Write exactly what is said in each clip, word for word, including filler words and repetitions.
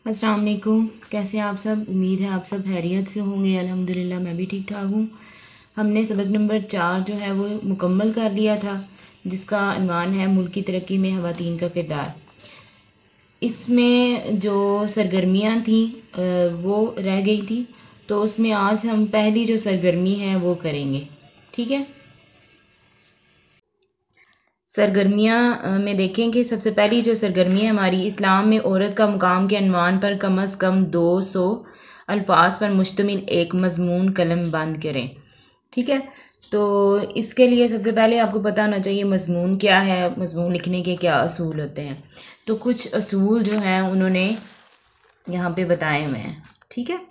अस्सलाम वालेकुम। कैसे हैं आप सब? उम्मीद है आप सब खैरियत से होंगे। अल्हम्दुलिल्लाह मैं भी ठीक ठाक हूँ। हमने सबक नंबर चार जो है वो मुकम्मल कर लिया था, जिसका अन्वान है मुल्क की तरक्की में ख़वातीन का किरदार। इसमें जो सरगर्मियाँ थी वो रह गई थी, तो उसमें आज हम पहली जो सरगर्मी है वो करेंगे। ठीक है, सरगर्मियाँ में देखें कि सबसे पहली जो सरगर्मी है हमारी, इस्लाम में औरत का मुकाम के अनवान पर कम अज़ कम दो सौ अल्फाज पर मुश्तमिल एक मज़मून कलम बंद करें। ठीक है, तो इसके लिए सबसे पहले आपको पता होना चाहिए मज़मून क्या है, मज़मून लिखने के क्या असूल होते हैं। तो कुछ असूल जो हैं उन्होंने यहाँ पे बताए हुए हैं। ठीक है,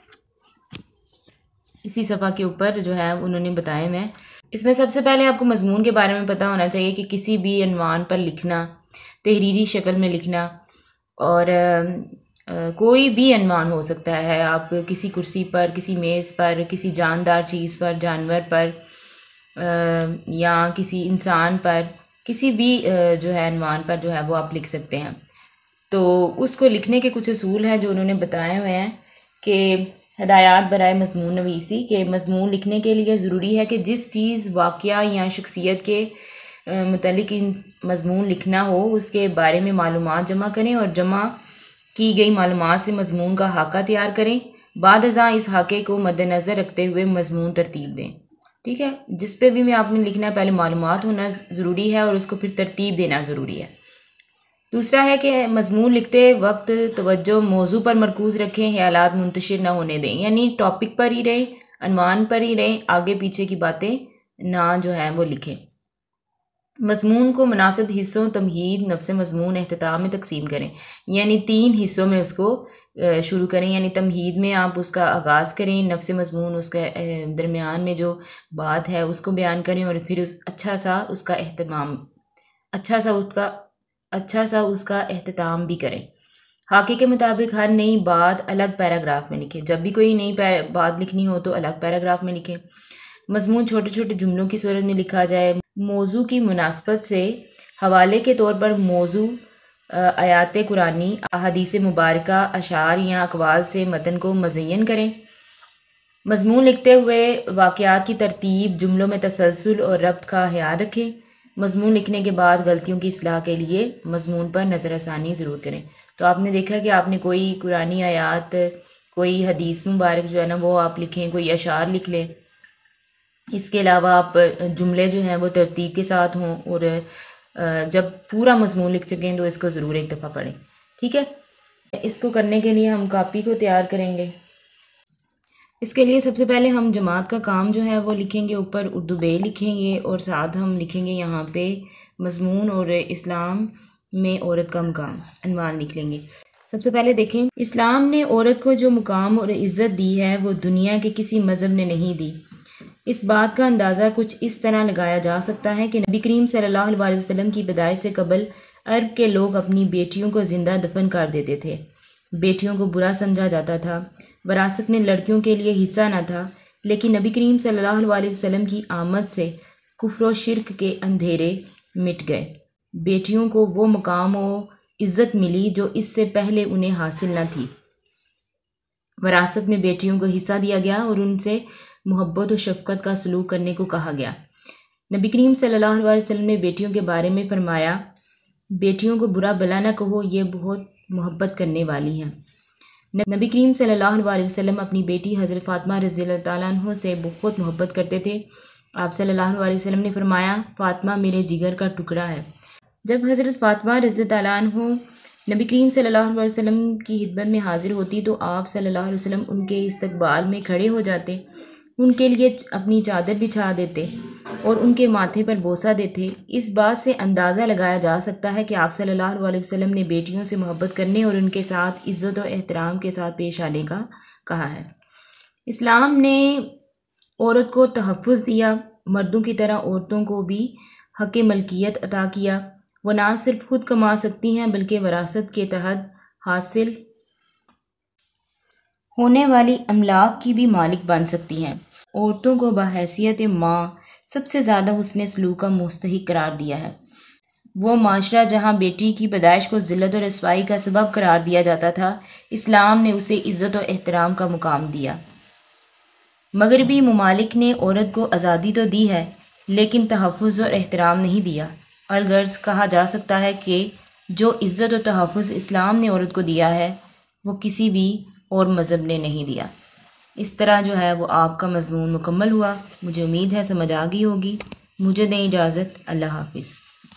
इसी सफ़ा के ऊपर जो है उन्होंने बताए हुए हैं। इसमें सबसे पहले आपको मज़मून के बारे में पता होना चाहिए कि किसी भी अनवान पर लिखना, तहरीरी शक्ल में लिखना, और आ, आ, कोई भी अनवान हो सकता है। आप किसी कुर्सी पर, किसी मेज़ पर, किसी जानदार चीज़ पर, जानवर पर, आ, या किसी इंसान पर, किसी भी आ, जो है अनवान पर जो है वो आप लिख सकते हैं। तो उसको लिखने के कुछ असूल हैं जो उन्होंने बताए हुए हैं कि हदायत बराए मज़मून नवीसी के मज़मून लिखने के लिए ज़रूरी है कि जिस चीज़, वाक़या या शख्सियत के मुतल्लिक़ मज़मून लिखना हो उसके बारे में मालूमात जमा करें और जमा की गई मालूमात से मज़मून का हाका तैयार करें। बाद अज़ां इस हाके को मद्देनज़र रखते हुए मज़मून तरतीब दें। ठीक है, जिस पे भी मैं आपने लिखना है पहले मालूमात होना ज़रूरी है और उसको फिर तरतीब देना ज़रूरी है। दूसरा है कि मज़मून लिखते वक्त तवज्जो मौजू पर मरकूज़ रखें, ख़यालात मुंतशिर ना होने दें, यानी टॉपिक पर ही रहें, अनवान पर ही रहें, आगे पीछे की बातें ना जो है वो लिखें। मज़मून को मुनासिब हिस्सों तमहीद, नफ्स मज़मून, एख्तिताम में तकसीम करें, यानी तीन हिस्सों में उसको शुरू करें। यानी तमहीद में आप उसका आगाज़ करें, नफ्स मज़मून उसका दरमियान में जो बात है उसको बयान करें, और फिर उस अच्छा सा उसका एहतमाम अच्छा सा उसका अच्छा सा उसका एहतमाम भी करें। हाके के मुताबिक हर नई बात अलग पैराग्राफ में लिखें। जब भी कोई नई बात लिखनी हो तो अलग पैराग्राफ में लिखें। मज़मून छोटे छोटे जुमलों की सूरत में लिखा जाए। मौजू की मुनासबत से हवाले के तौर पर मौजू आयात कुरानी, अहादीस मुबारका, अशार या अकवाल से मतन को मज़य्यन करें। मज़मून लिखते हुए वाक़यात की तरतीब, जुमलों में तसलसल और रब्त का ख्याल रखें। मज़मून लिखने के बाद गलतियों की इस्लाह के लिए मज़मून पर नज़रसानी ज़रूर करें। तो आपने देखा कि आपने कोई कुरानी आयात, कोई हदीस मुबारक जो है ना वो आप लिखें, कोई अशार लिख लें। इसके अलावा आप जुमले जो हैं वो तरतीब के साथ हों, और जब पूरा मज़मून लिख सकें तो इसको ज़रूर एक दफ़ा पढ़ें। ठीक है, इसको करने के लिए हम कापी को तैयार करेंगे। इसके लिए सबसे पहले हम जमात का काम जो है वो लिखेंगे, ऊपर उर्दू बे लिखेंगे और साथ हम लिखेंगे यहाँ पे मज़मून और इस्लाम में औरत का मुकाम, अनवान लिख लेंगे। सबसे पहले देखें, इस्लाम ने औरत को जो मुकाम और इज़्ज़त दी है वो दुनिया के किसी मज़हब ने नहीं दी। इस बात का अंदाज़ा कुछ इस तरह लगाया जा सकता है कि नबी करीम सल्लल्लाहु अलैहि वसल्लम की पैदाइश से कबल अरब के लोग अपनी बेटियों को ज़िंदा दफन कर देते थे। बेटियों को बुरा समझा जाता था, विरासत में लड़कियों के लिए हिस्सा न था। लेकिन नबी करीम सल्लल्लाहु अलैहि वसल्लम की आमद से कुफ्र व शिर्क के अंधेरे मिट गए। बेटियों को वो मुकाम व इज़्ज़त मिली जो इससे पहले उन्हें हासिल न थी। विरासत में बेटियों को हिस्सा दिया गया और उनसे मोहब्बत और शफ़क़त का सलूक करने को कहा गया। नबी करीम सल्लल्लाहु अलैहि वसल्लम ने बेटियों के बारे में फरमाया, बेटियों को बुरा भला न कहो, ये बहुत मोहब्बत करने वाली हैं। नबी करीम सल्लल्लाहु अलैहि वसल्लम अपनी बेटी हज़रत फ़ातिमा रज़ियल्लाहु तआला अन्हा से बहुत मोहब्बत करते थे। आप सल्लल्लाहु अलैहि वसल्लम ने फरमाया, फ़ातिमा मेरे जिगर का टुकड़ा है। जब हज़रत फ़ातिमा रज़ियल्लाहु तआला अन्हा नबी करीम सल्लल्लाहु अलैहि वसल्लम की खिदमत में हाजिर होती तो आप सल्लल्लाहु अलैहि वसल्लम उनके इस्तकबाल में खड़े हो जाते, उनके लिए अपनी चादर बिछा देते और उनके माथे पर बोसा देते। इस बात से अंदाज़ा लगाया जा सकता है कि आप सल्लल्लाहु अलैहि वसल्लम ने बेटियों से मोहब्बत करने और उनके साथ इज़्ज़त और एहतराम के साथ पेश आने का कहा है। इस्लाम ने औरत को तहफ़्फ़ुज़ दिया, मर्दों की तरह औरतों को भी हक़ मलकियत अता किया। वो ना सिर्फ खुद कमा सकती हैं बल्कि विरासत के तहत हासिल होने वाली अमलाक की भी मालिक बन सकती हैं। औरतों को बहैसियत माँ सबसे ज़्यादा हुस्न सलूक का मुस्तहिक करार दिया है। वो माशरा जहाँ बेटी की पैदाइश को ज़िल्लत और रसवाई का सबब करार दिया जाता था, इस्लाम ने उसे इज़्ज़त और एहतराम का मुकाम दिया। मगरबी ममालिक ने औरत को आज़ादी तो दी है, लेकिन तहफ़्फ़ुज़ और एहतराम नहीं दिया। अलगर्ज़ कहा जा सकता है कि जो इज़्ज़त और तहफ़्फ़ुज़ इस्लाम ने औरत को दिया है, वो किसी भी और मज़हब ने नहीं दिया। इस तरह जो है वो आपका मज़मून मुकम्मल हुआ। मुझे उम्मीद है समझ आ गई होगी। मुझे दें इजाज़त। अल्लाह हाफ़िज़।